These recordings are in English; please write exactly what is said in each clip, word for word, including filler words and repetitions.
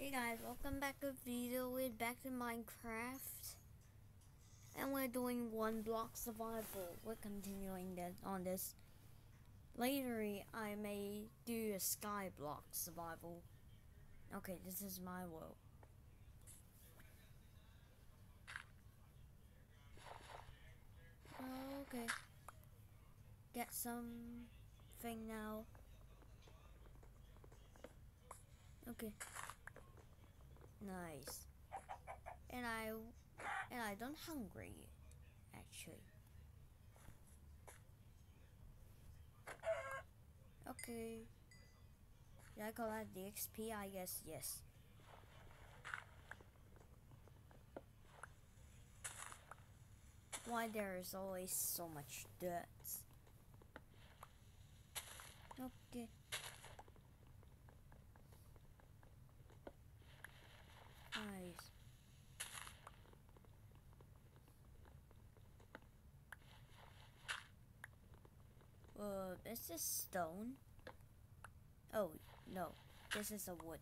Hey guys, welcome back to the video. We're back to Minecraft, and we're doing one block survival. We're continuing that on this. Later, I may do a sky block survival. Okay, this is my world. Okay, get something now. Okay, nice. And I and I don't hungry actually. Okay. Did I collect the X P? I guess yes. Why there is always so much dirt? Okay. Nice. Uh, is this stone? Oh, no. This is a wood.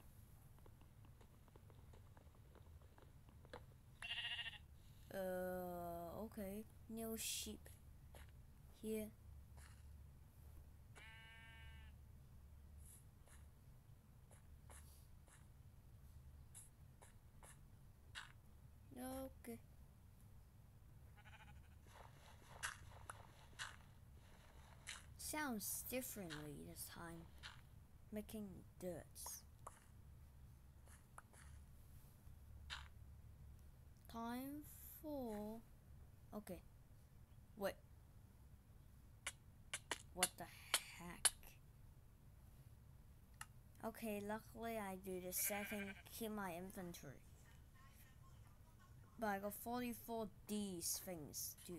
Uh, okay. No sheep. Here. Okay. Sounds differently this time. Making dirt. Time for... Okay. Wait. What the heck? Okay, luckily I do the setting, keep my inventory. But I got forty-four these things, dude.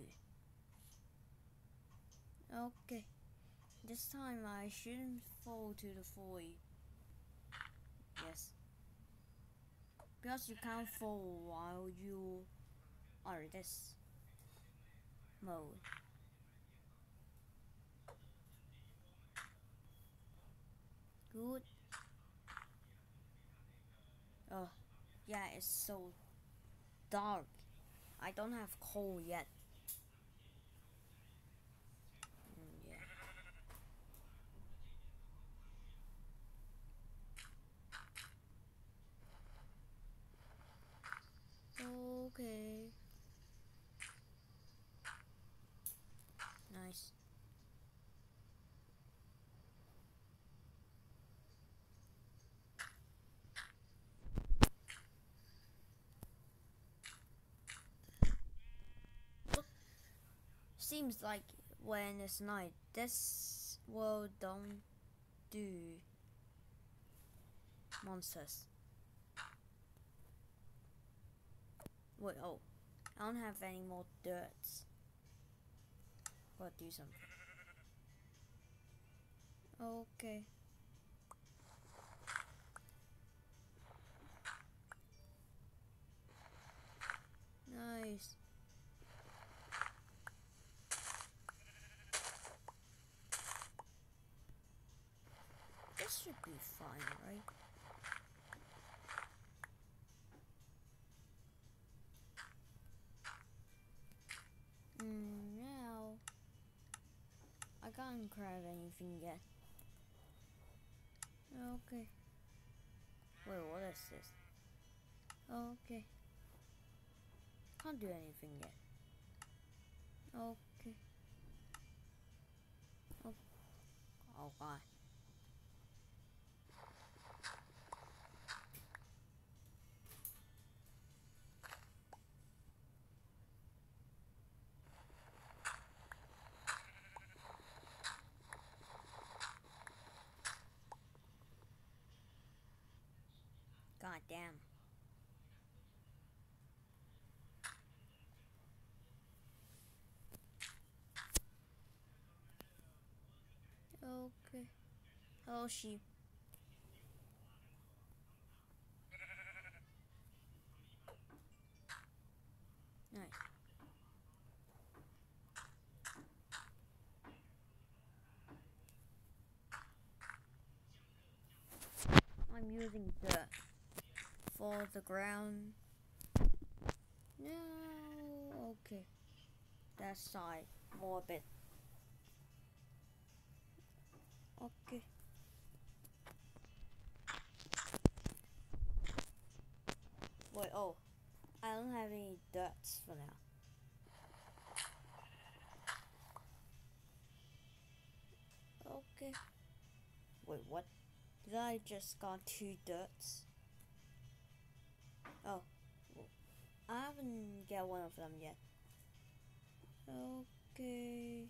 Okay. This time I shouldn't fall to the forty. Yes. Because you can't fall while you are this mode. Good. Oh, yeah, it's so dark. I don't have coal yet. Mm, yeah. Okay. Nice. Look. Seems like when it's night, this world don't do monsters. Wait, oh. I don't have any more dirts. But do something. Okay. Nice. This should be fine, right? Mm, now I can't grab anything yet. Okay. Wait, what is this? Okay. Can't do anything yet. Okay. Oh, oh god. God damn. Okay. Hello, sheep. Nice. I'm using dirt. for the ground. No, okay. That side, more a bit. Okay. Wait, oh, I don't have any dirts for now. Okay. Wait, what? Did I just got two dirts? Oh, well, I haven't got one of them yet. Okay.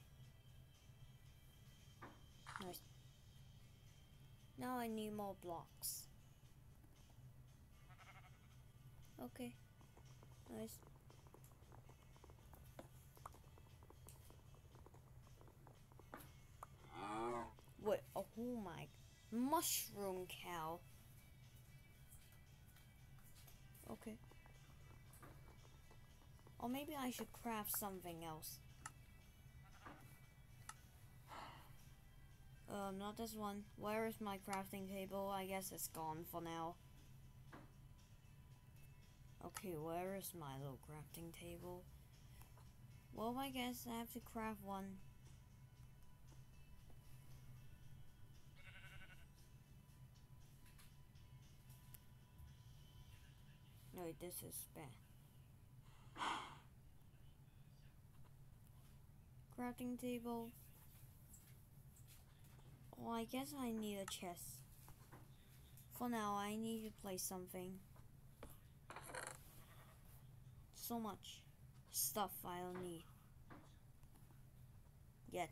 Nice. Now I need more blocks. Okay. Nice. Wait, oh my. Mushroom cow. Okay. Or maybe I should craft something else. Um, not this one. Where is my crafting table? I guess it's gone for now. Okay, where is my little crafting table? Well, I guess I have to craft one. No, this is bad. Crafting table. Well, I guess I need a chest. For now, I need to place something. So much stuff I don't need yet.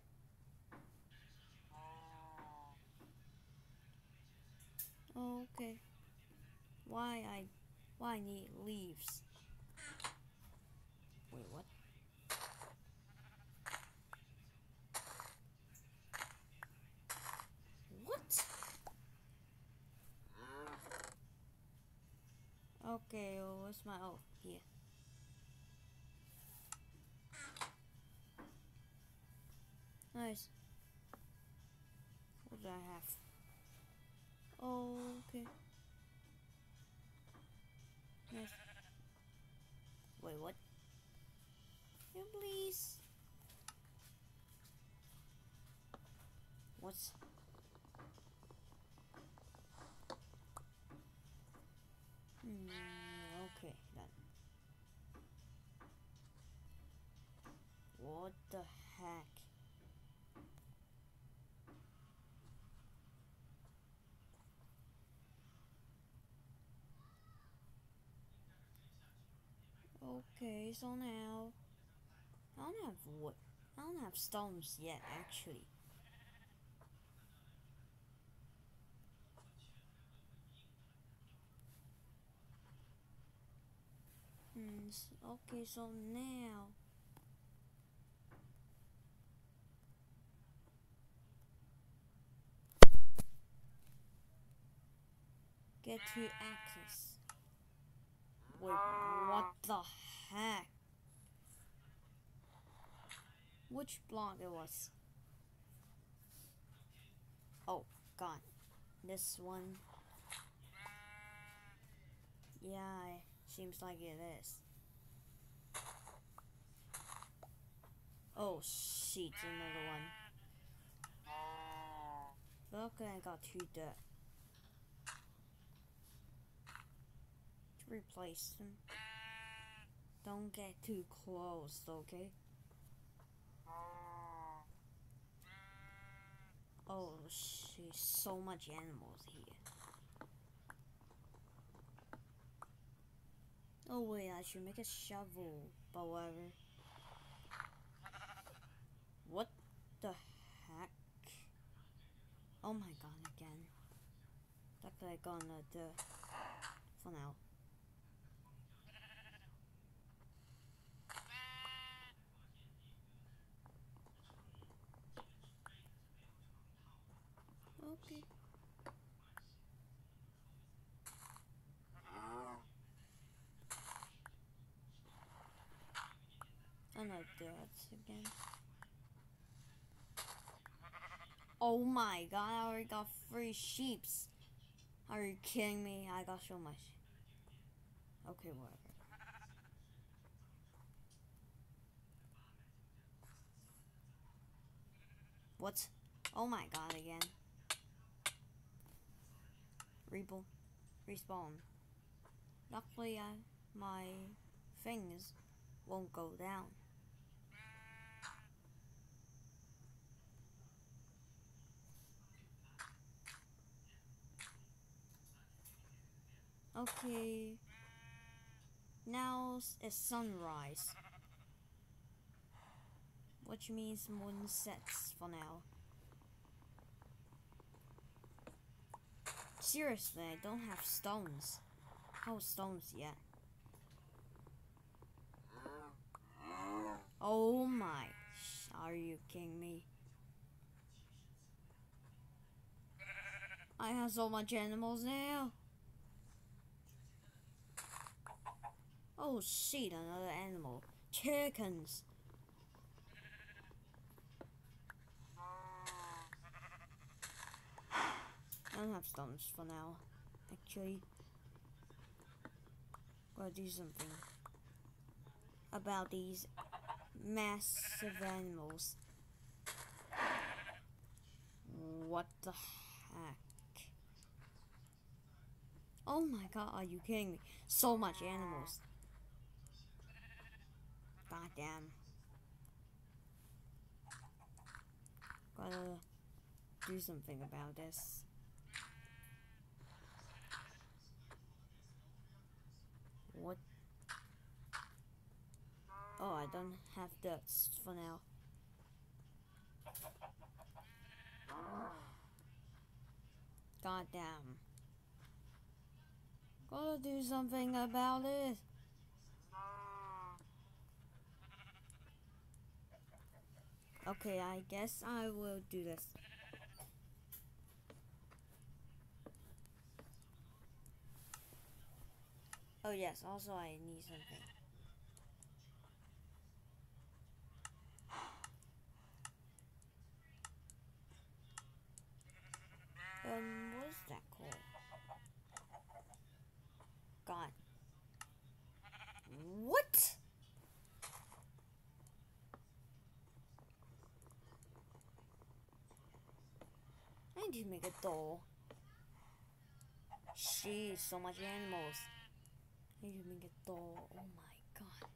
Okay. Why I why I need leaves? Wait, what? What? Okay, well, what's my oh here? Nice. What do I have? Oh, okay. Nice. Wait, what? Yeah, please. What's? Hmm, okay, then. What the heck? Okay, so now I don't have wood. I don't have stones yet, actually. Hmm, okay, so now get to access. Wait, what the heck? Which block it was? Oh, God. This one. Yeah, it seems like it is. Oh, shit, another one. Okay, I got two dirt. To replace them. Don't get too close, okay? Oh, shit, so much animals here. Oh wait, I should make a shovel, but whatever. What the heck? Oh my god, again. That's like gonna do for now. Okay. Oh no, that's again. Oh my god, I already got three sheeps. Are you kidding me? I got so much. Okay, whatever. What? Oh my god, again. Repo respawn. Luckily, I, my things won't go down. Okay. Now it's sunrise. Which means moon sets for now. Seriously, I don't have stones. No stones yet. Oh my. Are you kidding me? I have so much animals now. Oh shit, another animal. Chickens. I don't have stones for now. Actually, gotta do something about these massive animals. What the heck? Oh my god, are you kidding me? So much animals. God damn. Gotta do something about this. What? Oh, I don't have dirt for now. God damn. Gotta do something about it. Okay, I guess I will do this. Oh yes, also I need something. Um, what is that called? God. What? I need to make a doll. Jeez, so much animals. I need to make a doll. Oh my god.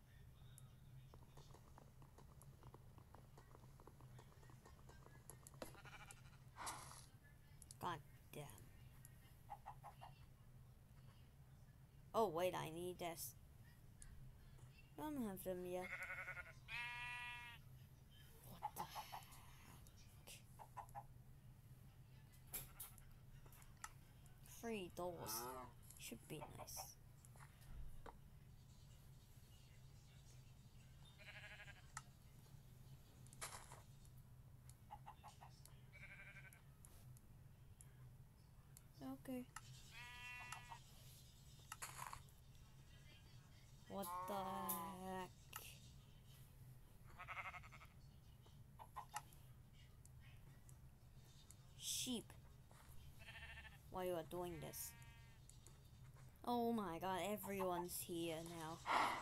God damn. Oh wait, I need this. I don't have them yet. What the heck? Three dolls. Should be nice. Okay. What the heck? Sheep. Why you are doing this? Oh my god, everyone's here now.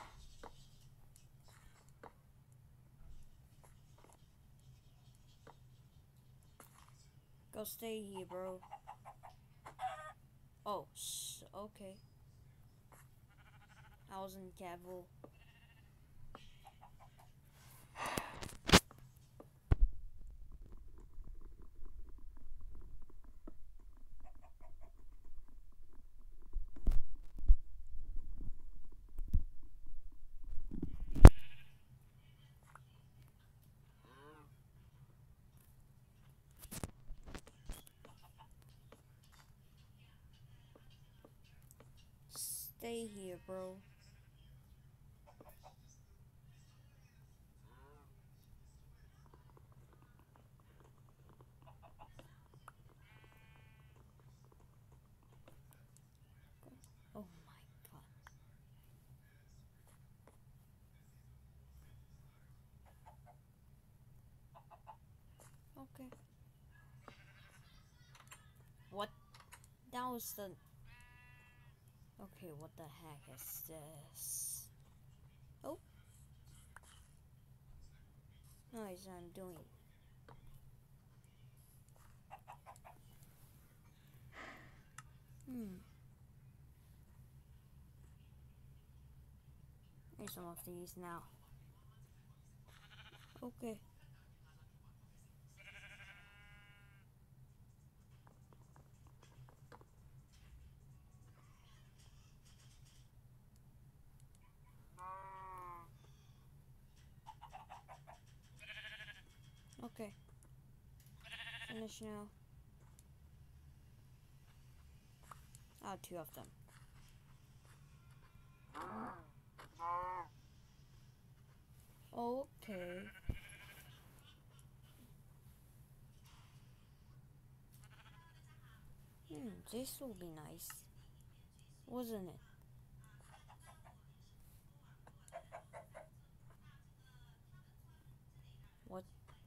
Go stay here, bro. Oh, sh okay. I wasn't careful. Stay here, bro. Oh my god. Okay. What? That was the... Okay, what the heck is this? Oh. Nice, I'm doing. Hmm. Here's some of these now. Okay. Okay. Finish now. Ah, two of them. Okay. Hmm, this will be nice. Wasn't it? What?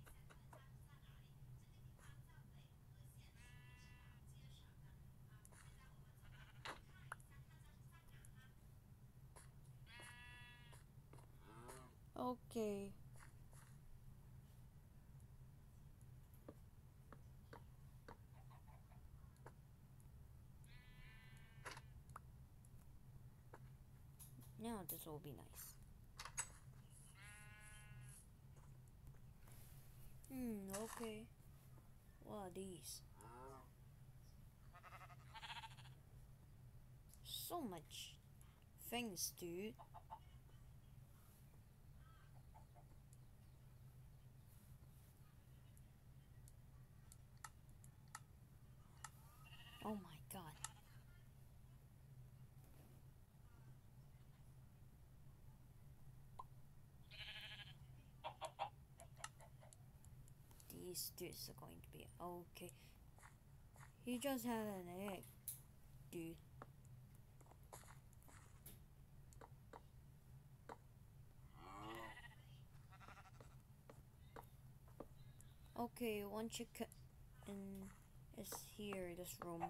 Okay. Now this will be nice. Hmm, okay. What are these? So much things, dude. Oh my god. These dudes are going to be okay. He just had an egg, dude. Okay, one chicken is here, this room.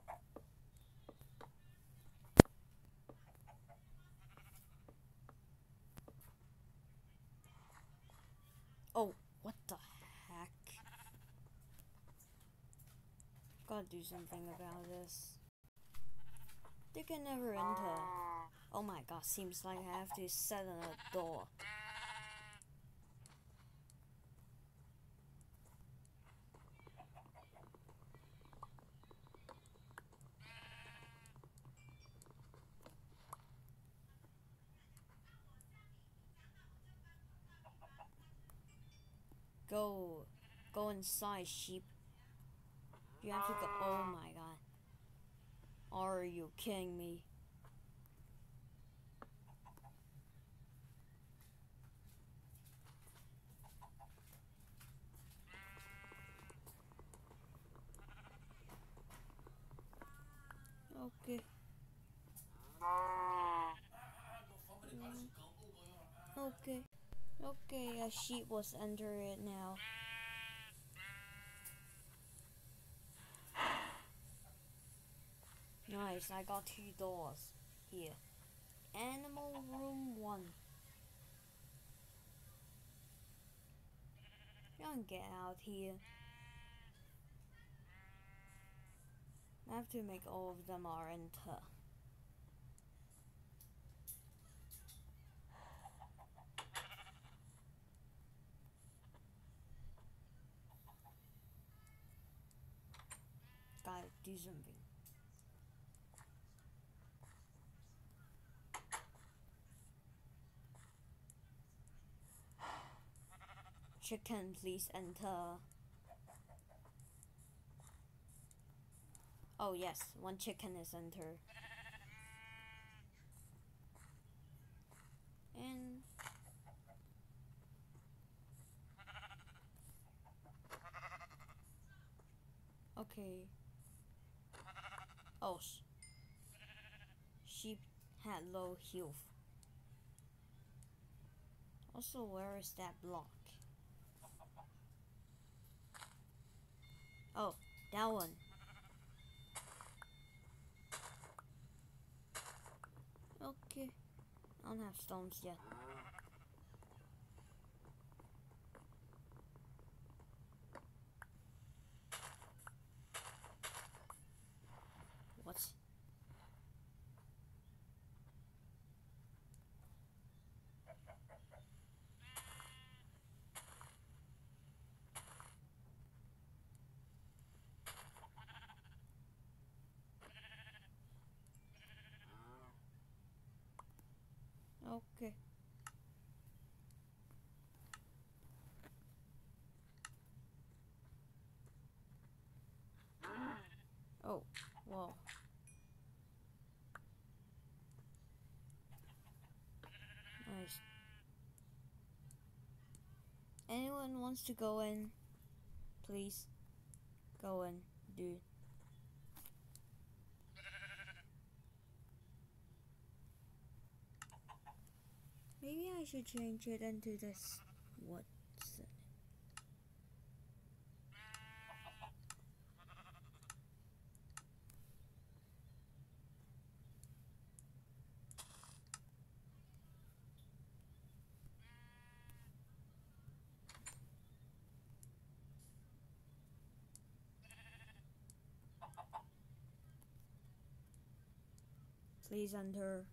Oh, what the heck? Gotta do something about this. They can never enter. Oh my god, seems like I have to set on a door. Go. Go inside, sheep. You have to go. Oh my god. Are you kidding me? Okay. Mm. Okay. Okay, a sheep was under it now. Nice, I got two doors here. Animal room one. Don't get out here. I have to make all of them are enter. Gotta do something. Chicken, please enter. Oh yes, one chicken is entered. And okay. Oh, sh sheep had low health. Also, where is that block? Oh, that one. Okay. I don't have stones yet. What? Okay. Oh, whoa. Nice. Anyone wants to go in? Please. Go in, dude. Maybe I should change it into this. What's it? Please enter.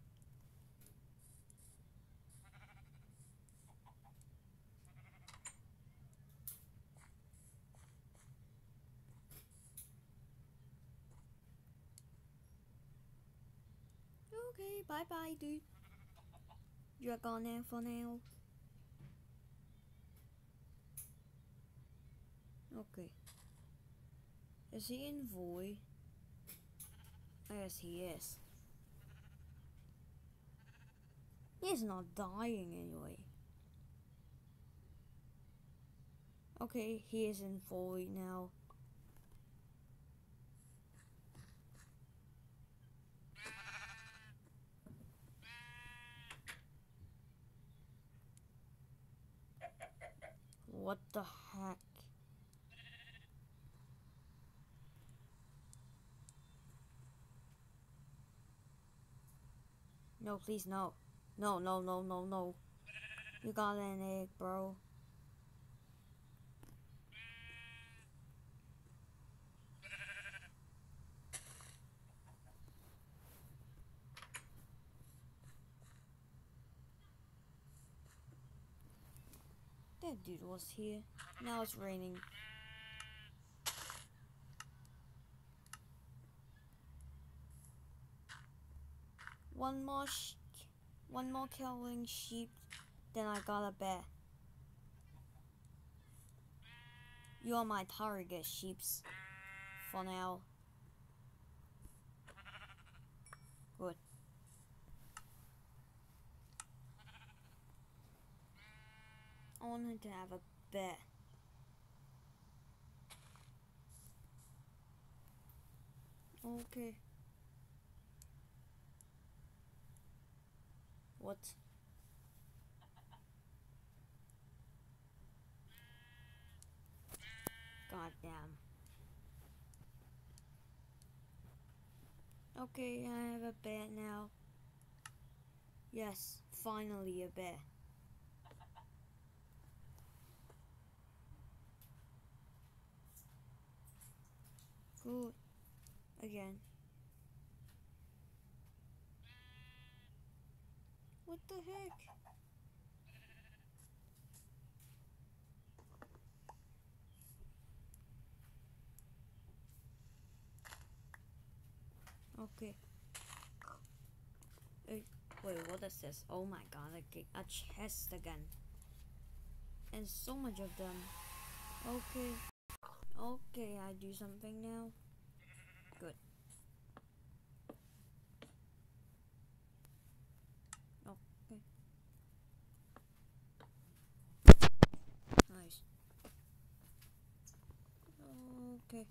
Okay, bye bye, dude. You're gone now for now. Okay. Is he in void? Yes, he is. He's not dying anyway. Okay, he is in void now. What the heck? No, please, no. No, no, no, no, no. You got an egg, bro. That dude was here. Now it's raining. One more sh one more killing sheep, then I got a bear. You are my target, sheeps. For now. Good. I wanted to have a bear. Okay. What? God damn. Okay, I have a bear now. Yes, finally a bear. Good. Again. What the heck? Okay. Wait, wait, what is this? Oh my god, a, a chest again. And so much of them. Okay. Okay, I do something now. Good. Okay. Nice. Okay.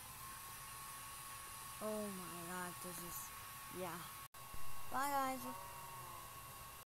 Oh my god, this is... yeah. Bye guys.